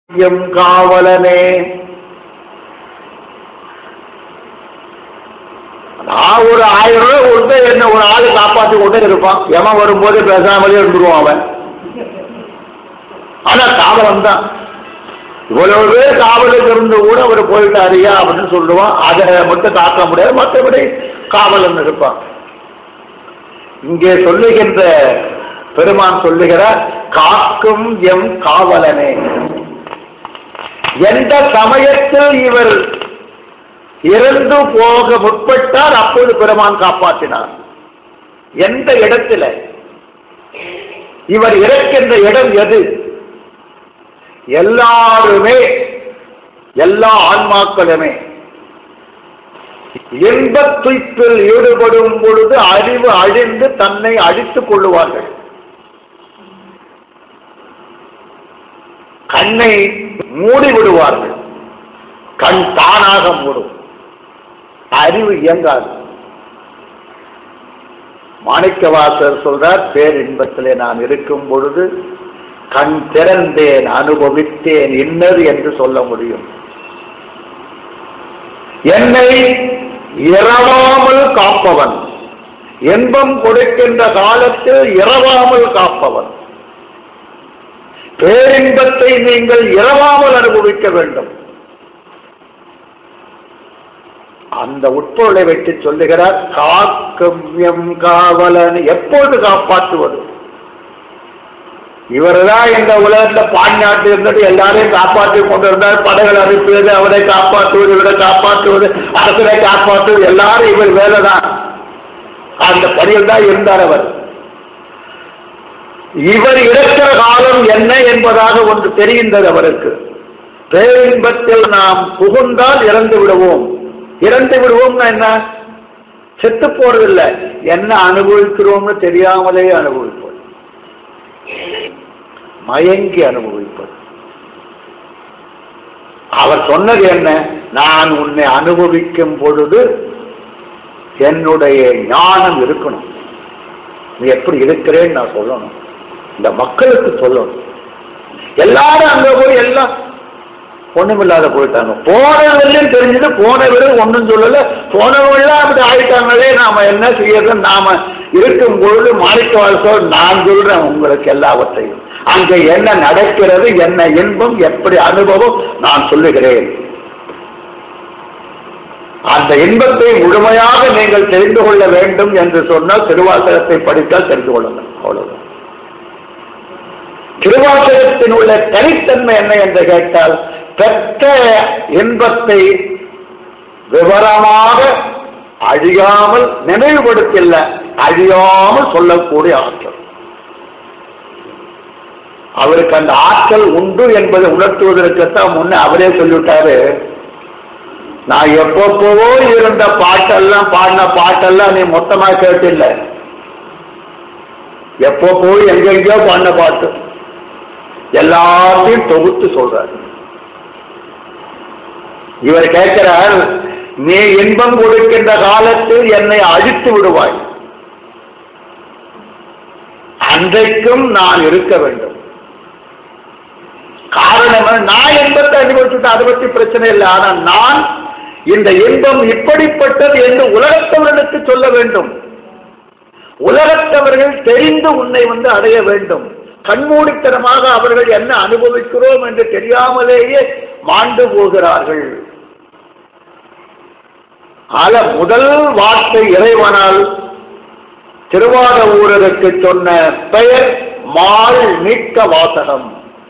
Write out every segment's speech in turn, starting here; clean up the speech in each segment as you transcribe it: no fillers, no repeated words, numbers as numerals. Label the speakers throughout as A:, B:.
A: M காவலனே. நான் ஒரு 1000 ரூபாய் கொடுத்து என்ன ஒரு ஆளு காப்பாற்றி கொண்டே இருப்பான். எவன் வரும்போது பேசாமலே இருந்துருவான் அவன். ஆனா காவலன் தான். இவ்வளவு பேர் காவலுக்கு இருந்து கூட அவர் போயிட்டாரியா அப்படின்னு சொல்லுவான். அதை மட்டும் காக்க முடியாது, மற்றபடி காவலன் இருப்பான். இங்கே சொல்லுகின்ற பெருமான் சொல்லுகிறார், காக்கும் எம் காவலனே. எந்த சமயத்தில் இவர் இறந்து போக முற்பட்டார் அப்போது பெருமான் காப்பாற்றினார். எந்த இடத்துல இவர் இறக்கின்ற இடம் எது? எல்லாருமே, எல்லா ஆன்மாக்களுமே இன்பத் துய்ப்பில் ஈடுபடும் பொழுது அறிவு அழிந்து தன்னை அழித்துக் கொள்ளுவார்கள். கண்ணை மூடி விடுவார்கள். கண் தானாக மூடும், அறிவு இயங்காது. மாணிக்கவாசகர் சொல்றார், பேரின்பத்திலே நான் இருக்கும் பொழுது கண் திறந்தேன், அனுபவித்தேன், இன்னது என்று சொல்ல முடியும். என்னை இரவாமல் காப்பவன், இன்பம் கொடுக்கின்ற காலத்தில் இரவாமல் காப்பவன். பேரின்பத்தை நீங்கள் இரவாமல் அனுபவிக்க வேண்டும். அந்த உட்பொருளை வைத்து சொல்லுகிறார், காக்கும் எம் காவலன். எப்போது காப்பாற்றுவது? இவர்தான் இந்த உலகத்தில் பாஞ்சாட்டு இருந்துட்டு எல்லாரையும் காப்பாற்றி கொண்டிருந்தார். படைகள் அனுப்பியது, அவரை காப்பாற்றுவது, இவரை காப்பாற்றுவது, அரசரை காப்பாற்றுவது, எல்லாரும் இவர் வேலைதான். அந்த பணியில் தான் இருந்தார் அவர். இவர் இருக்கிற காலம் என்ன என்பதாக ஒன்று தெரிகின்றது அவருக்கு. பேரின்பத்தில் நாம் புகுந்தால் இறந்து விடுவோம். இறந்து விடுவோம்னா என்ன? செத்து போறதில்லை, என்ன அனுபவிக்கிறோம்னு தெரியாமலே அனுபவிப்போம். மயங்கி அனுபவிப்பது. அவர் சொன்னது என்ன? நான் உன்னை அனுபவிக்கும் பொழுது என்னுடைய ஞானம் இருக்கணும். நீ எப்படி இருக்கிறேன்னு நான் சொல்லணும், இந்த மக்களுக்கு சொல்லணும். எல்லாரும் அங்க போய் எல்லாம் ஒண்ணுமில்லாத போயிட்டாங்க. போனவர்களும் தெரிஞ்சது, போனவர்கள் ஒன்றும் சொல்லல, போனவர்கள்லாம் அப்படி ஆயிட்டாங்களே, நாம என்ன செய்யறது? நாம இருக்கும் பொழுது மாணிக்கவாசகர், நான் சொல்றேன் உங்களுக்கு எல்லாவற்றையும், அங்க என்ன நடக்கிறது, என்ன இன்பம், எப்படி அனுபவம் நான் சொல்லுகிறேன். அந்த இன்பத்தை முழுமையாக நீங்கள் தெரிந்து கொள்ள வேண்டும் என்று சொன்னால் திருவாசகத்தை படித்தால் தெரிந்து கொள்ளுங்கள். அவ்வளவுதான். திருவாசகத்தின் உள்ள தனித்தன்மை என்ன என்று கேட்டால், பெற்ற இன்பத்தை விவரமாக அழியாமல், நினைவுபடுத்தல, அழியாமல் சொல்லக்கூடிய ஆற்றல். அவருக்கு அந்த ஆற்றல் உண்டு என்பதை உணர்த்துவதற்குத்தான் முன்ன அவரே சொல்லிவிட்டாரு, நான் எப்பப்போவோ இருந்த பாட்டெல்லாம், பாடின பாட்டெல்லாம் நீ மொத்தமா கேட்டில்ல, எப்பப்போ எங்கெங்கயோ பாடின பாட்டு எல்லாத்தையும் தொகுத்து சொல்றார். இவர் கேட்கிறார், நீ இன்பம் கொடுக்கின்ற காலத்தில் என்னை அழித்து விடுவாய், அன்றைக்கும் நான் இருக்க வேண்டும். காரணம், நான் இன்பத்தை அனுபவிச்சுட்டு அதை பற்றி பிரச்சனை இல்லை, ஆனால் நான் இந்த இன்பம் இப்படிப்பட்டது என்று உலகத்தவர்களுக்கு சொல்ல வேண்டும். உலகத்தவர்கள் தெரிந்து உன்னை அடைய வேண்டும். கண்மூடித்தனமாக அவர்கள் என்ன அனுபவிக்கிறோம் என்று தெரியாமலேயே மாண்டு போகிறார்கள். ஆக முதல் வார்த்தை இறைவனால் திருவாரூரருக்கு சொன்ன பெயர் மால் நீக்க வாசகம்.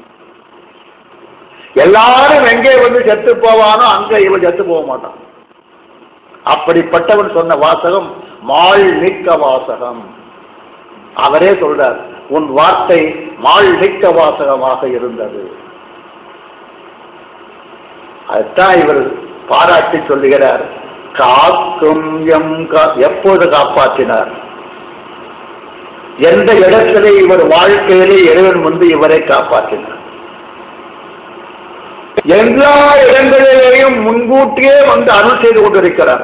A: எல்லாரும் எங்கே செத்து போவானோ அங்க இவன் செத்து போக மாட்டான். அப்படிப்பட்டவன் சொன்ன வாசகம் மால் நீக்க வாசகம். அவரே சொல்றார், உன் வார்த்தை மால் நீக்க வாசகமாக இருந்தது. அதுதான் இவர் பாராட்டி சொல்லுகிறார், காக்கும் எம். எப்போது காப்பாற்றினார்? எந்த இடத்திலே இவர் வாழ்க்கையிலே இறைவன் இவரை காப்பாற்றினார். எல்லா இடங்களிலேயும் முன்கூட்டியே அருள் செய்து கொண்டிருக்கிறார்.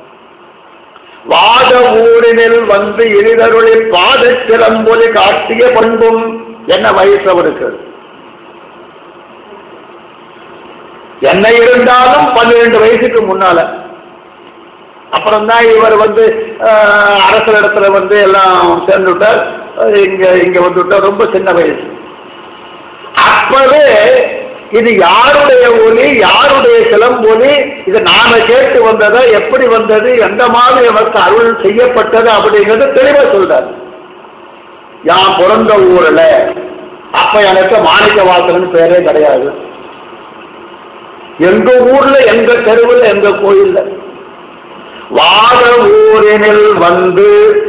A: வாத ஊரினில் எளிதருளில் பாத சிலம்பொலி காட்டிய பண்பும் என்ன வயசு அவருக்கு? என்ன இருந்தாலும் 12 வயசுக்கு முன்னால. அப்புறம்தான் இவர் அரசரிடத்துல எல்லாம் சேர்ந்துட்டார். இங்க வந்துட்டார். ரொம்ப சின்ன வயசு. அப்பவே இது யாருடைய ஒலி, யாருடைய சிலம்பொலி, இது நாம கேட்டு வந்ததா, எப்படி வந்தது, எந்த மாதிரி நமக்கு அருள் செய்யப்பட்டது அப்படிங்கிறது தெளிவா சொல்றாரு. யான் பிறந்த ஊர்ல அப்ப எனக்கு மாணிக்க வாசகன் பேரே கிடையாது. எங்க ஊர்ல, எங்க தெருவில், எங்க கோயில்ல வாத ஊரினில் வந்து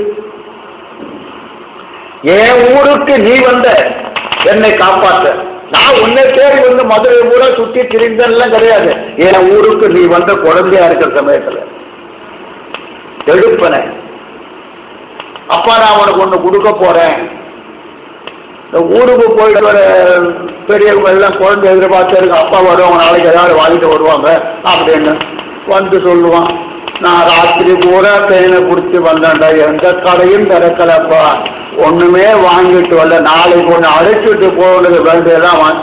A: என் ஊருக்கு நீ வந்த என்னை காப்பாற்ற. நான் உன்னை தேடி மதுரை ஊரை சுற்றி திரிந்தெல்லாம் கிடையாது. என் ஊருக்கு நீ வந்த குழந்தையா இருக்கிற சமயத்துல எடுப்பன. அப்பா நான் உனக்கு ஒண்ணு கொடுக்க போறேன். இந்த ஊருக்கு போயிட்டு வர பெரியவங்க எல்லாம் குழந்தை எதிர்பார்த்து இருக்கு. அப்பா வருவாங்க, நாளைக்கு ஏதாவது வாங்கிட்டு வருவாங்க அப்படின்னு சொல்லுவான். நான் ராத்திரி பூரா தேனை குடிச்சு வந்தேன்டா, எந்த கடையும் திறக்கலப்பா, ஒண்ணுமே வாங்கிட்டு வரல, நாளைக்கு ஒண்ணு அழைச்சிட்டு போனது வேண்டியதான் வாங்க.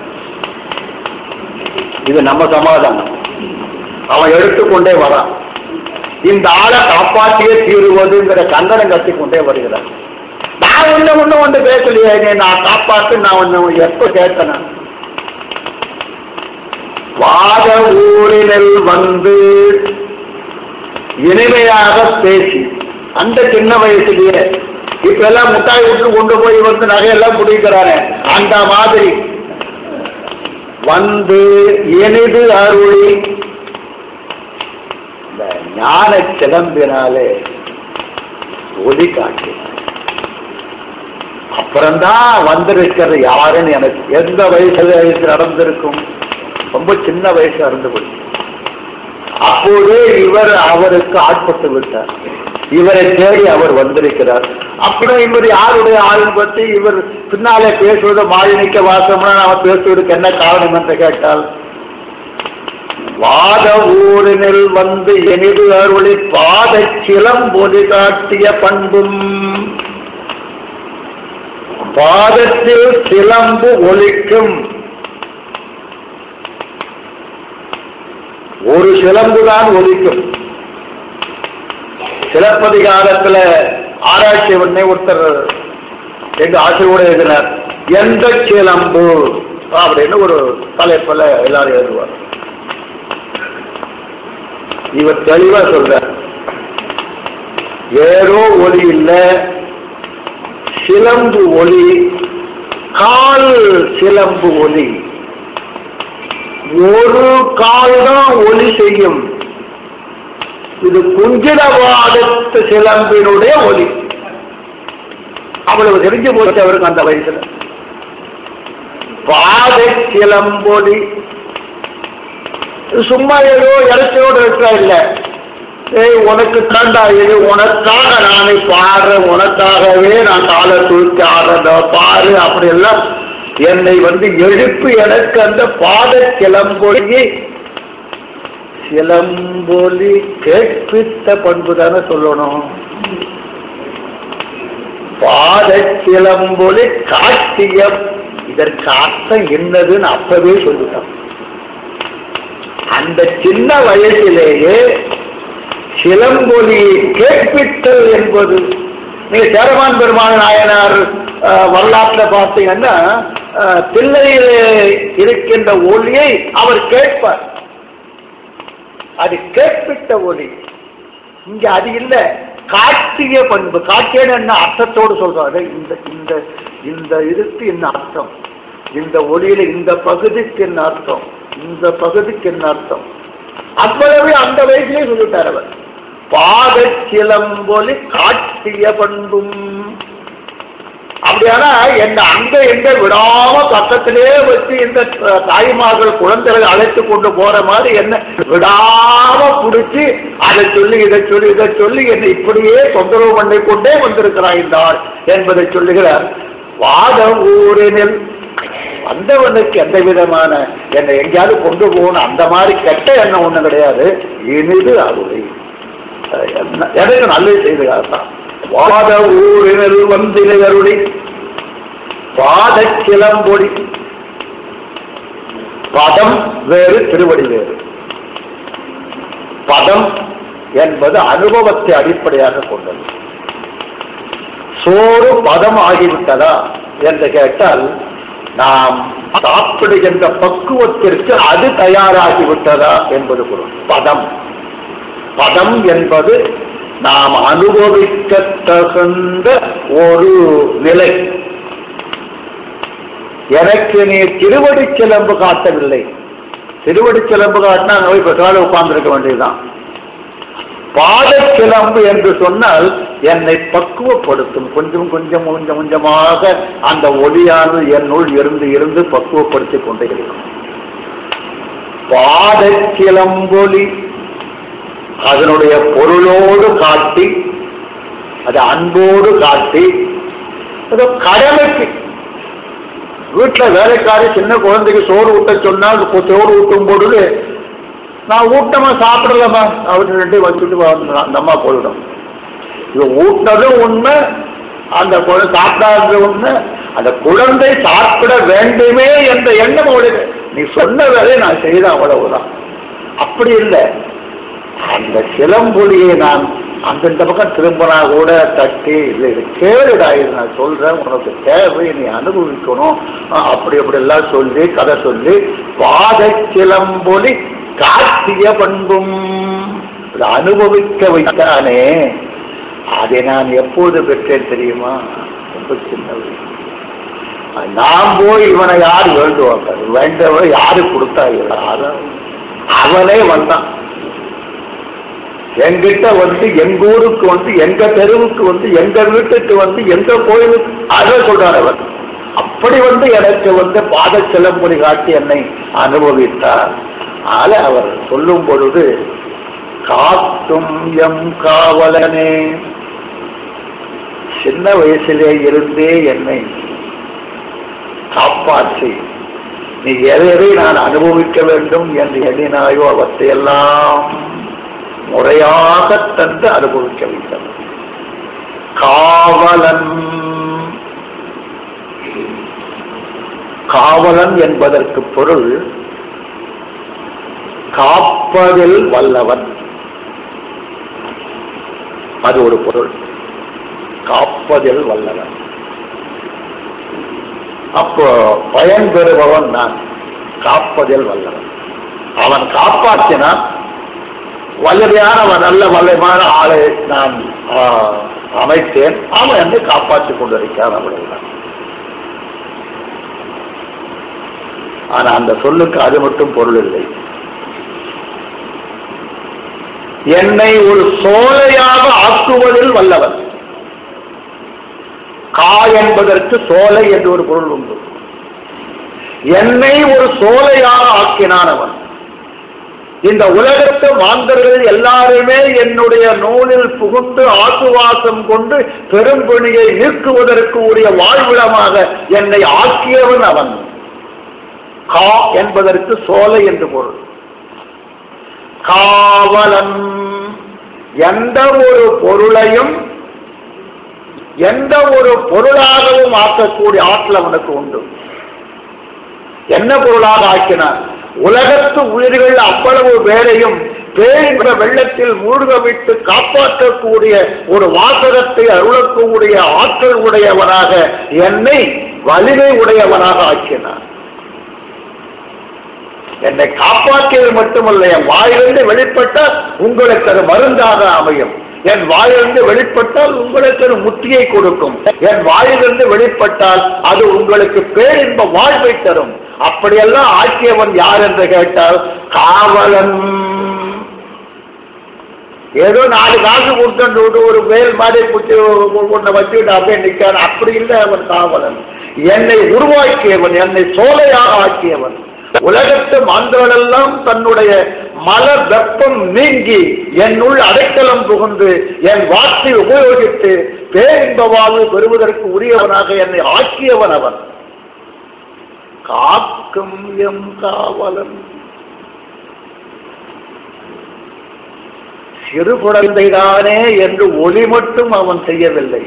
A: இது நம்ம சமாதானம். அவன் எடுத்துக்கொண்டே வரான். இந்த ஆளை காப்பாற்றியே தீருவதுங்கிற கண்டனம் கட்டிக்கொண்டே வருகிறான். நான் ஒண்ணு பேசலையே, நான் காப்பாற்று, நான் ஒண்ணு எப்ப கேட்கணும். வாத ஊரினில் வந்து இனிமையாக பேசி, அந்த சின்ன வயசுலயே இப்ப எல்லாம் முட்டாய் விட்டு கொண்டு போய் நகையெல்லாம் பிடிக்கிறானே, அந்த மாதிரி வந்து இனிது அருளி இந்த ஞான சிலம்பினாலே ஒளி காட்டி. அப்புறம்தான் வந்திருக்கிறது யாருன்னு எனக்கு எந்த வயசுல நடந்திருக்கும். ரொம்ப சின்ன வயசு இருந்து போய் அப்போதே இவர் அவருக்கு ஆட்பட்டு விட்டார். இவரை தேடி அவர் வந்திருக்கிறார். அப்புறம் இவர் யாருடைய ஆளுன்னு பற்றி இவர் பின்னாலே பேசுவது மாலினிக்க வாசம்னா நாம பேசுவதற்கு என்ன காரணம் என்று கேட்டால், வாத ஊரினில் வந்து எனிது அருளி பாத சிலம்பொலி காட்டிய பண்பும். பாதத்தில் சிலம்பு ஒலிக்கும். ஒரு சிலம்புதான் ஒலிக்கும். சிலப்பதிகாரத்துல ஆராய்ச்சி பண்ணி ஒருத்தர் எங்க ஆசையோட எழுதினார். எந்த சிலம்பு அப்படின்னு ஒரு தலைப்புல எல்லாரும் எழுதுவார். இவர் தெளிவா சொல்ற, ஏதோ ஒலி இல்ல, சிலம்பு ஒலி, கால் சிலம்பு ஒலி. ஒரு கால் தான் ஒலி செய்யும். இது குஞ்சிடவாதத்து சிலம்பினுடைய ஒலி. அவ்வளவு தெரிஞ்சு போச்சு அவருக்கு அந்த வயசுல. பாதை சிலம்பொலி சும்மா ஏதோ இறைச்சியோடு இருக்கா இல்ல. உனக்கு தாண்டா இது, உனக்காக நானே பாடுறேன், உனக்காகவே நான் காலை தூக்கி ஆடுறத பாரு அப்படி எல்லாம் என்னை எழுப்பி எனக்கு அந்த பாத சிலம்பொலியை, சிலம்பொலி கேட்பித்த பண்பு தானே சொல்லணும். பாத சிலம்பொலி காட்டிய, இதற்கு அர்த்தம் என்னதுன்னு அப்பவே சொல்லிட்டான். அந்த சின்ன வயசிலேயே சிலம்பொலியை கேட்பித்தல் என்பது, நீங்க சேரமான் பெருமான நாயனார் வரலாற்றை பார்த்தீங்கன்னா தில்லையிலே இருக்கின்ற ஒலியை அவர் கேட்பார். அது கேட்பித்த ஒலி. இங்க அது இல்லை, காட்டிய பண்பு. காட்டியன்னு என்ன அர்த்தத்தோடு சொல்றாரு. இந்த இதுக்கு என்ன அர்த்தம், இந்த ஒளியில இந்த பகுதிக்கு என்ன அர்த்தம், இந்த பகுதிக்கு என்ன அர்த்தம், அவ்வளவு அந்த வயசுலேயே சொல்லிட்டார் அவர். பாத சிலம்பொலி காட்டிய பண்பும். அப்படியானா என்ன அங்க எங்க விடாம பக்கத்திலே வச்சு இந்த தாய்மார்கள் குழந்தைகளை அழைத்து கொண்டு போற மாதிரி என்ன விடாம பிடிச்சி அதை சொல்லி இதை சொல்லி இதை சொல்லி என்னை இப்படியே தொந்தரவு பண்ணி கொண்டே வந்திருக்கிறாய் என்றார் என்பதை சொல்லுகிறார். வாத ஊரினில் வந்தவனுக்கு எந்த விதமான என்னை எங்கேயாவது கொண்டு போகணும் அந்த மாதிரி கெட்ட எண்ணம் ஒண்ணு கிடையாது. இனிது அருளி, எனக்கு நல்லது செய்துதான். வாத ஊரினில் வந்தினை அருளி பாத சிலம்பொலி. பதம் வேறு, திருவடி வேறு. பதம் என்பது அனுபவத்தை அடிப்படையாக கொண்டது. சோறு பதம் ஆகிவிட்டதா என்று கேட்டால், நாம் சாப்பிடுகின்ற பக்குவத்திற்கு அது தயாராகிவிட்டதா என்பது பொருள். பதம் பதம் என்பது நாம் அனுபவிக்க தகுந்த ஒரு நிலை. எனக்கு நீ திருவடி சிலம்பு காட்டவில்லை. திருவடி சிலம்பு காட்டினா நோய் பெற்றாலும் உட்கார்ந்திருக்க வேண்டியதுதான். பாதச்சிலம்பு என்று சொன்னால் என்னை பக்குவப்படுத்தும். கொஞ்சம் கொஞ்சம் கொஞ்சம் கொஞ்சமாக அந்த ஒளியானது என்னுள் இருந்து இருந்து பக்குவப்படுத்திக் கொண்டே இருக்கும். பாதச்சிலம்பொலி அதனுடைய பொருளோடு காட்டி, அது அன்போடு காட்டி, கடமைக்கு வீட்டுல வேலைக்காரி சின்ன குழந்தைக்கு சோறு ஊட்ட சொன்னால் சோறு ஊட்டும் பொழுது நான் ஊட்டமா சாப்பிடலாமா அவரு ரெண்டு வச்சுட்டு அந்த அம்மா போயிடும். இது ஊட்டதும் உண்மை, அந்த குழந்தை சாப்பிடாதது உண்மை. அந்த குழந்தை சாப்பிட வேண்டுமே என்ற எண்ணம் அவளுக்கு. நீ சொன்ன வேலையை நான் செய்த அவ்வளவுதான். அப்படி இல்லை, அந்த சிலம்பொலியை நான் அந்த பக்கம் திரும்பினா கூட தட்டி, இல்லை இது கேளுடா, இது நான் சொல்றேன், உனக்கு தேவை, நீ அனுபவிக்கணும், அப்படி அப்படி எல்லாம் சொல்லி கதை சொல்லி பாத சிலம்பொலி காட்டிய பண்பும் அனுபவிக்க வைத்தானே. அதை நான் எப்போது பெற்றேன் தெரியுமா? ரொம்ப சின்னது. நான் போய் இவனை யார் வேண்டுவாங்க, வேண்டவரை யாரு கொடுத்தாங்க? அவனே வந்தான் எங்கிட்ட வந்து, எங்க ஊருக்கு வந்து, எங்க தெருவுக்கு வந்து, எங்க வீட்டுக்கு வந்து, எங்க கோயிலுக்கு அதை சொல்றார் அவர். அப்படி வந்து எனக்கு வந்து பாத சிலம்பொலி காட்டி என்னை அனுபவித்தார். ஆக அவர் சொல்லும் பொழுது, காக்கும் எம் காவலனே, சின்ன வயசிலே இருந்தே என்னை காப்பாற்றி நீ எதை நான் அனுபவிக்க வேண்டும் என்று எண்ணினாயோ அவற்றையெல்லாம் முறையாக தந்து அனுபவிக்க வைத்தது. காவலன், காவலன் என்பதற்கு பொருள் காப்பதில் வல்லவன். அது ஒரு பொருள், காப்பதில் வல்லவன். அப்போ பயன் பெறுபவன் நான், காப்பதில் வல்லவன். அவன் காப்பாற்றினான், வல்லமையான நல்ல வல்லமான ஆளை நான் அமைத்தேன், அவன் என்னை காப்பாற்றிக் கொண்டிருக்கிறான். அவ்வளவுதான். ஆனா அந்த சொல்லுக்கு அது மட்டும் பொருள் இல்லை. என்னை ஒரு சோலையாக ஆக்குவதில் வல்லவன். கா என்பதற்கு சோலை என்று ஒரு பொருள் உண்டு. என்னை ஒரு சோலையாக ஆக்கினான் அவன். இந்த உலகத்து மாந்தர்கள் எல்லாருமே என்னுடைய நூலில் புகுந்து ஆசுவாசம் கொண்டு பெரும்பணியை நீக்குவதற்கு உரிய வாழ்விடமாக என்னை ஆக்கியவன் அவன். கா என்பதற்கு சோலை என்று பொருள். காவலன், எந்த ஒரு பொருளையும் எந்த ஒரு பொருளாகவும் ஆக்கக்கூடிய ஆற்றல் அவனுக்கு உண்டு. என்ன பொருளாக ஆக்கினான்? உலகத்து உயிர்கள் அவ்வளவு வேலையும் பேரின்ற வெள்ளத்தில் மூழ்க விட்டு காப்பாற்றக்கூடிய ஒரு வாசகத்தை அருளக்கூடிய ஆற்றல் உடையவனாக, என்னை வலிமை உடையவனாக ஆக்கினான். என்னை காப்பாற்றியது மட்டுமல்ல, என் வாயிலிருந்து வெளிப்பட்டால் உங்களுக்கு அது மருந்தாக அமையும். என் வாயிலிருந்து வெளிப்பட்டால் உங்களுக்கு அது முத்தியை கொடுக்கும். என் வாயிலிருந்து வெளிப்பட்டால் அது உங்களுக்கு பேரின்ப வாழ்வை தரும். அப்படியெல்லாம் ஆக்கியவன் யார் என்று கேட்டால் காவலன். ஏதோ 4 காசு கொடுத்து ஒரு வேல் மாதிரி ஒன்றை வச்சுக்கிட்டு அப்படியே நிற்கான், அப்படி இல்லை அவன் காவலன். என்னை உருவாக்கியவன், என்னை சோலையாக ஆக்கியவன். உலகத்து மாந்தர்களெல்லாம் தன்னுடைய மல வெப்பம் நீங்கி என்னுள் அடைக்கலம் புகுந்து என் வார்த்தை உபயோகித்து பேரின்ப வாழ்வு பெறுவதற்கு உரியவனாக என்னை ஆக்கியவன் அவன். காக்கும் எம் காவலன். சிறு குழந்தைதானே என்று ஒளி மட்டும் அவன் செய்யவில்லை,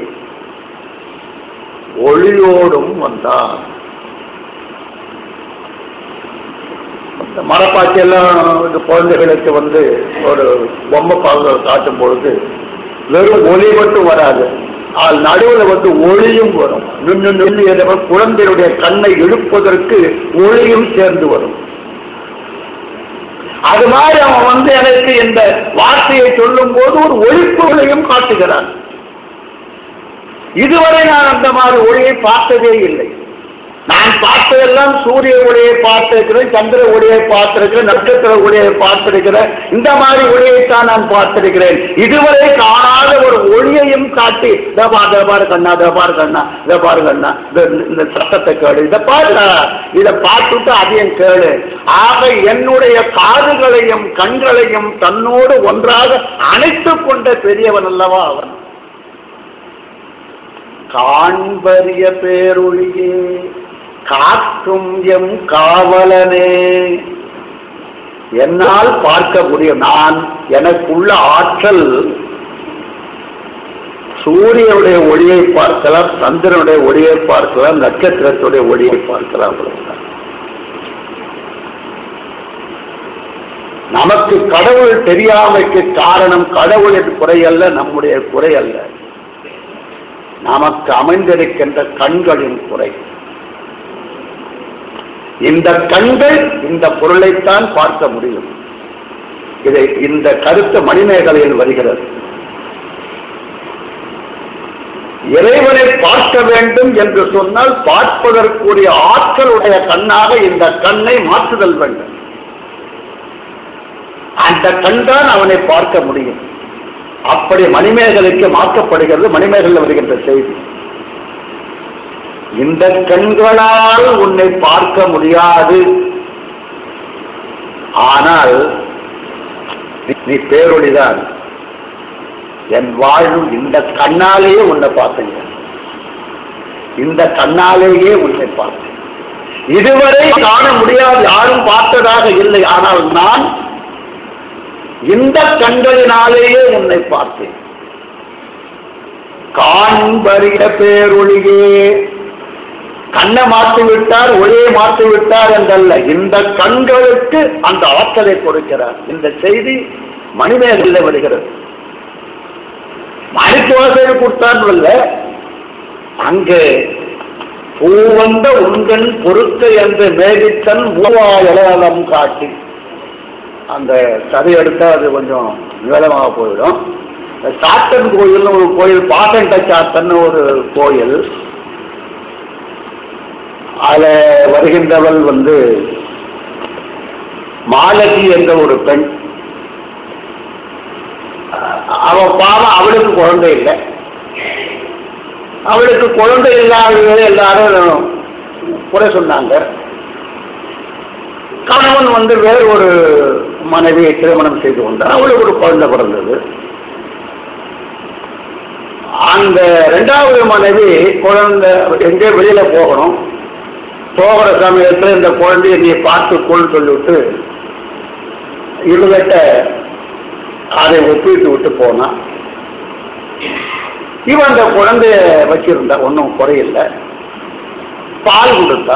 A: ஒளியோடும் வந்தான். மரப்பாச்சி எல்லாம் குழந்தைகளுக்கு ஒரு பொம்மை பால் காட்டும் பொழுது வெறும் ஒளி மட்டும் வராது, நடுவில் ஒளியும் வரும். நின்று குழந்தையுடைய கண்ணை இழுப்பதற்கு ஒளியும் சேர்ந்து வரும். அது மாதிரி அவன் எனக்கு இந்த வார்த்தையை சொல்லும் போது ஒரு ஒளிப்பொருளையும் காட்டுகிறான். இதுவரை நான் அந்த மாதிரி ஒளியை பார்த்ததே இல்லை. நான் பார்த்ததெல்லாம் சூரிய ஒளியை பார்த்திருக்கிறேன், சந்திர ஒளியை பார்த்திருக்கிறேன், நட்சத்திர ஒளியை பார்த்திருக்கிறேன். இந்த மாதிரி ஒளியைத்தான் நான் பார்த்திருக்கிறேன். இதுவரை காணாத ஒரு ஒளியையும் காட்டி பாரு கண்ணா, பாரு கண்ணா, பாரு கண்ணா, இந்த சத்தத்தை கேளு, இதை பாரு, இதை பார்த்துட்டு அதையும் கேளு. ஆக என்னுடைய காதுகளையும் கண்களையும் தன்னோடு ஒன்றாக அணைத்துக் கொண்ட பெரியவன் அல்லவா அவன். காண்பரிய பேரொழியே காக்கும் எம் காவலனே, என்னால் பார்க்க முடியும். நான் எனக்குள்ள ஆற்றல் சூரியனுடைய ஒளியை பார்க்கலாம், சந்திரனுடைய ஒளியை பார்க்கலாம், நட்சத்திரத்துடைய ஒளியை பார்க்கலாம். நமக்கு கடவுள் தெரியாமைக்கு காரணம் கடவுளின் குறையல்ல, நம்முடைய குறை அல்ல, நமக்கு அமைந்திருக்கின்ற கண்களின் குறை. இந்த கண்கள் இந்த பொருளைத்தான் பார்க்க முடியும். இந்த கருத்து மணிமேகலையில் வருகிறது. இறைவனை பார்க்க வேண்டும் என்று சொன்னால் பார்ப்பதற்குரிய ஆற்றலுடைய கண்ணாக இந்த கண்ணை மாற்றுதல் வேண்டும். அந்த கண் தான் அவனை பார்க்க முடியும். அப்படி மணிமேகலைக்கு மாற்றப்படுகிறது. மணிமேகலையில் வருகின்ற செய்தி, இந்த கண்களால் உன்னை பார்க்க முடியாது, ஆனால் நீ பேரொழிதான். என் வாழ்வு இந்த கண்ணாலேயே உன்னை பார்த்தேன், இந்த கண்ணாலேயே உன்னை பார்த்தேன். இதுவரை காண முடியாது, யாரும் பார்த்ததாக இல்லை, ஆனால் நான் இந்த கண்களினாலேயே உன்னை பார்த்தேன். காண்பரிய பேரொழியே, கண்ணை மாற்றி விட்டார், ஒளியை மாற்றி விட்டார் என்றல்ல, இந்த கண்களுக்கு அந்த ஆற்றலை கொடுக்கிறார். இந்த செய்தி மணிமேகலையில் வருகிறது. மாணிக்கவாசகர் கொடுத்தார் அல்ல, அங்கே பூவந்த உண்கண் பொறுக்க என்று மேகித்தன் மூவாயிரம் காட்டி, அந்த கதை எடுத்தா அது கொஞ்சம் விவரமாக போயிடும். சாத்தன் கோயில்னு ஒரு கோயில், பாசண்ட சாத்தன் ஒரு கோயில், அதில் வருகின்றவள் மாலதி என்ற ஒரு பெண். அவள் பாவம், அவளுக்கு குழந்தை இல்லை. அவளுக்கு குழந்தை இல்லாதவங்க எல்லாரும் குறை சொன்னாங்க. கணவன் வேறு ஒரு மனைவியை திருமணம் செய்து கொண்டார். அவளுக்கு ஒரு குழந்தை பிறந்தது. அந்த இரண்டாவது மனைவி குழந்தை எங்கே வெளியில போகணும், போகிற சமயத்தில் இந்த குழந்தைய நீ பார்த்துக்கொள் சொல்லிவிட்டு இவங்கிட்ட அதை ஒப்பிட்டு விட்டு போனான். இவன் அந்த குழந்தைய வச்சிருந்தா, ஒன்றும் குறையில்லை. பால் கொடுத்தா,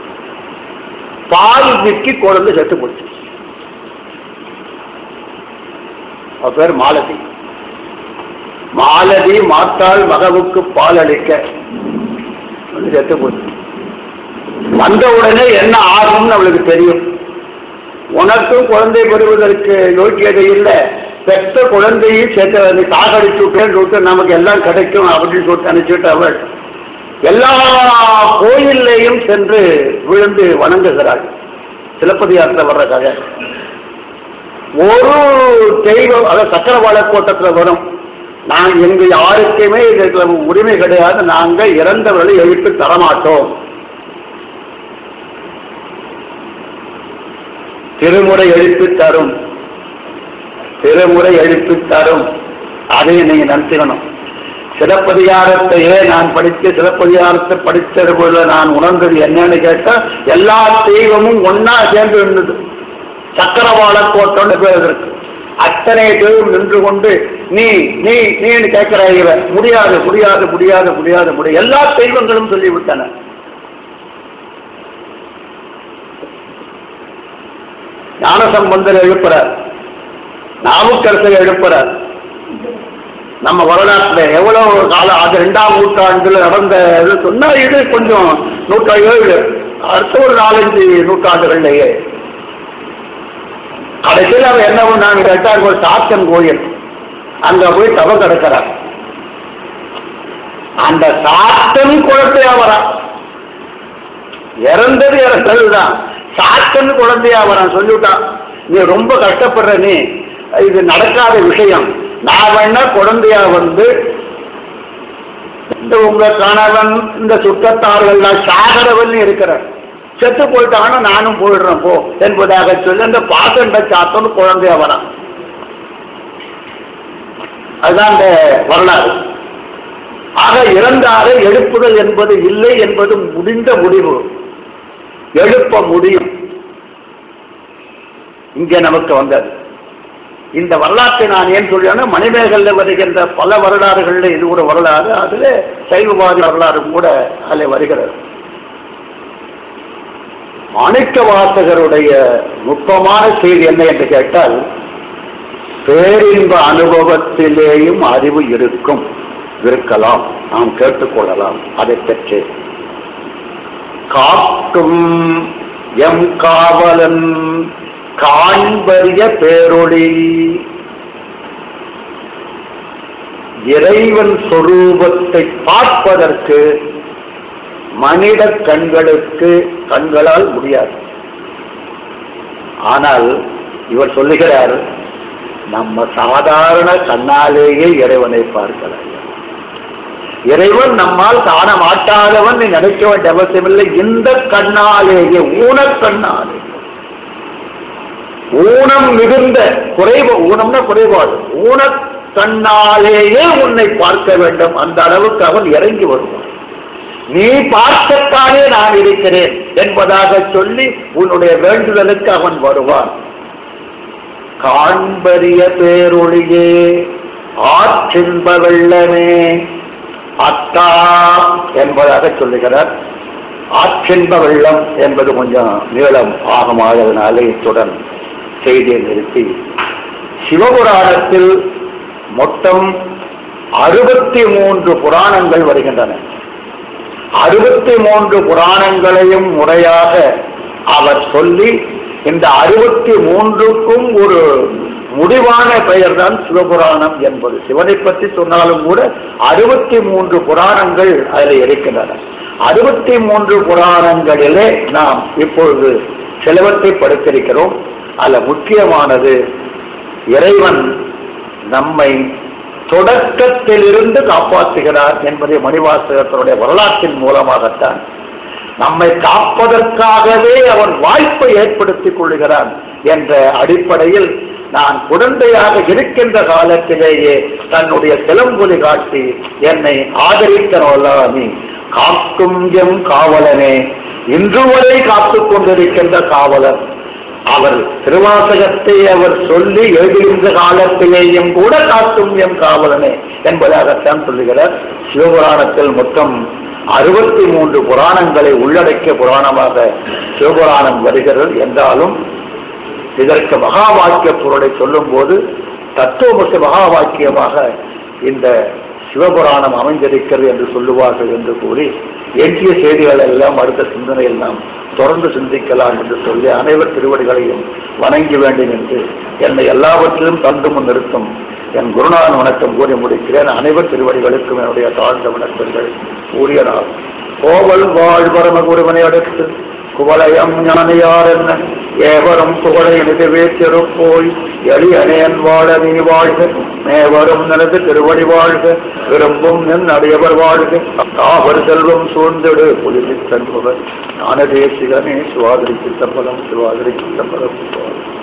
A: பால் விக்கி குழந்தை செத்து போச்சு. அவ பேர் மாலதி. மாலதி மாத்தாள் மகவுக்கு பால் அளிக்க செத்து போச்சு. வந்த உடனே என்ன ஆகும்னு அவளுக்கு தெரியும். உனக்கும் குழந்தை பெறுவதற்கு யோக்கியதை இல்லை, பெற்ற குழந்தையும் சேர்த்து சாகடிச்சு விட்டு நமக்கு எல்லாம் கிடைக்கும் அப்படின்னு சொல்லிட்டு அனுப்பிச்சுட்டு அவள் எல்லா கோயிலையும் சென்று விழுந்து வணங்குகிறாள். சிலப்பதிகாரத்தில் வர்ற கதை. ஒரு தெய்வம், அதாவது சக்கரவாள கோட்டத்தில் வரும், நாங்கள் எங்க யாருக்குமே இதுக்கு உரிமை கிடையாது, நாங்கள் இறந்தவர்களை எழுப்பி தரமாட்டோம். திருமுறை எழுப்பி தரும், திருமுறை எழுப்பி தரும். அதையும் நீங்க நினைச்சுக்கணும். சிலப்பதிகாரத்தையே நான் படித்து, சிலப்பதிகாரத்தை படித்தது போல நான் உணர்ந்தது என்னன்னு கேட்டா, எல்லா தெய்வமும் ஒன்னா சேர்ந்து இருந்தது. சக்கரவாள கோட்டம்னு பேர் இருக்கு. அத்தனை தெய்வம் நின்று கொண்டு நீ நீ நீன்னு கேட்கிறாங்க. முடியாது முடியாது முடியாது முடியாது முடியாது, எல்லா தெய்வங்களும் சொல்லிவிட்டன. ஞானசம்பந்தர் எழுப்புறார், நாவுக்கரசர் எழுப்புறார். நம்ம வரலாற்றில் எவ்வளவு காலம், அது 2ஆம் நூற்றாண்டில் நடந்த சொன்னா இது கொஞ்சம் 107 அடுத்த ஒரு 4-5 நூற்றாண்டுகள்லேயே. கடைசியில் அவர் என்ன பண்ணான்னு கேட்டா, ஒரு சாத்தன் கோயில் அங்க போய் தவம் கிடக்கிறார். அந்த சாத்தன் குழந்தையா வரா, இறந்ததுதான், சாத்தன் குழந்தையா வரான். சொல்லிவிட்டான், நீ ரொம்ப கஷ்டப்படுற, நீ இது நடக்காத விஷயம், நான் வேணா குழந்தையா வந்து இந்த உங்க கணவன் இந்த சுற்றத்தார்கள் சாகரவன் இருக்கிற செத்து போயிட்டாங்கன்னா நானும் போயிடுறேன் போ என்பதாக சொல்லி அந்த பாசண்ட சாத்தன் குழந்தையா வரான். அதுதான் அந்த வரலாறு. ஆக இறந்தாரை எழுப்புதல் என்பது இல்லை என்பது முடிந்த முடிவு. எழுப்ப முடியும். இங்கே நமக்கு வந்தது இந்த வரலாற்றை நான் ஏன் சொல்றேன்னா, மணிமேகல்ல வருகின்ற பல வரலாறுகள்ல இது ஒரு வரலாறு, அதுல சைவவாதி வரலாறு கூட அதில் வருகிறது. மாணிக்க வாசகருடைய நுட்பமான செய்தி என்ன என்று கேட்டால், பேரின்ப அனுபவத்திலேயும் அறிவு இருக்கலாம், நாம் கேட்டுக்கொள்ளலாம். அதை பெற்று காட்டும் எம் காவலன் காண்பறிய பேரொளி, இறைவன் சொரூபத்தை பார்ப்பதற்கு மனித கண்களால் முடியாது. ஆனால் இவர் சொல்லுகிறார், நம்ம சாதாரண கண்ணாலேயே இறைவனை பார்க்கலாம். இறைவன் நம்மால் காண மாட்டாதவன் நினைக்க வேண்டிய அவசியமில்லை. இந்த கண்ணாலேயே, ஊனக்கண்ணாலே, ஊனம் மிகுந்த ஊனம்னா குறைபாடு, ஊனக்கண்ணாலேயே உன்னை பார்க்க வேண்டும். அந்த அளவுக்கு அவன் இறங்கி வருவான். நீ பார்க்கத்தானே நான் இருக்கிறேன் என்பதாக சொல்லி உன்னுடைய வேண்டுதலுக்கு அவன் வருவான். காண்பறிய பேரொளியே ஆற்றின்ப வெள்ளமே அத்தா என்பதாக சொல்லுகிறார். ஆற்றின்ப வெள்ளம் என்பது கொஞ்சம் நீளம் ஆகமாதனாலே இத்துடன் செய்தியை நிறுத்தி, சிவபுராணத்தில் மொத்தம் 63 புராணங்கள் வருகின்றன. 63 புராணங்களையும் முறையாக அவர் சொல்லி, இந்த 63க்கும் ஒரு முடிவான பெயர் தான் சிவபுராணம் என்பது. சிவனை பற்றி சொன்னாலும் கூட 63 புராணங்கள் அதில் இருக்கின்றன. 63 புராணங்களிலே நாம் இப்பொழுது சிலவற்றை படித்திருக்கிறோம். அதில் முக்கியமானது, இறைவன் நம்மை தொடக்கத்திலிருந்து காப்பாற்றுகிறார் என்பதை மணிவாசகத்தினுடைய வரலாற்றின் மூலமாகத்தான். நம்மை காப்பதற்காகவே அவன் வாய்ப்பை ஏற்படுத்திக் கொள்கிறான் என்ற அடிப்படையில், நான் குழந்தையாக இருக்கின்ற காலத்திலேயே தன்னுடைய சிலம்பொலி காட்டி என்னை ஆதரித்தனி காக்கும் எம் காவலனே, இன்று வரை காத்துக் கொண்டிருக்கின்ற காவலர். அவர் திருவாசகத்தை அவர் சொல்லி எழுதுகின்ற காலத்திலேயும் கூட காக்கும் எம் காவலனே என்பதாகத்தான் சொல்லுகிறார். சிவபுராணத்தில் மொத்தம் 63 புராணங்களை உள்ளடக்கிய புராணமாக சிவபுராணம் வருகிறது. என்றாலும் இதற்கு மகா வாக்கிய பொருளை சொல்லும் போது தத்துவமசி மகா வாக்கியமாக இந்த சிவபுராணம் அமைந்திருக்கிறது என்று சொல்லுவார்கள் என்று கூறி, எஞ்சிய செய்திகள் எல்லாம் அடுத்த சிந்தனையில் நாம் தொடர்ந்து சிந்திக்கலாம் என்று சொல்லி அனைவர் திருவடிகளையும் வணங்கி வேண்டும் என்று என்னை எல்லாவற்றிலும் தந்து முன் நிறுத்தும் என் குருநாதன் வணக்கம் கூறி முடிக்கிறேன். அனைவர் திருவடிகளுக்கும் என்னுடைய தாழ்ந்த வணக்கங்கள் கூறிய நாள். கோவல் வாழ் பரம குருவனை அடுத்து குவலயம் ஞானியார் என்ன ஏவரும் புகழை நிகழ்வே திருப்போய் எளியனேன் வாழ நீ வாழ்க, மேவரும் எனது திருவடி வாழ்க, விரும்பும் என் அடியவர் வாழ்க, தாவர் செல்வம் சூழ்ந்திடு புலிசித்தன்பவர் ஞான தேசிகனே. சிவாதிரி சித்தம்பலம், சிவாதிரி சித்தம்பலம்.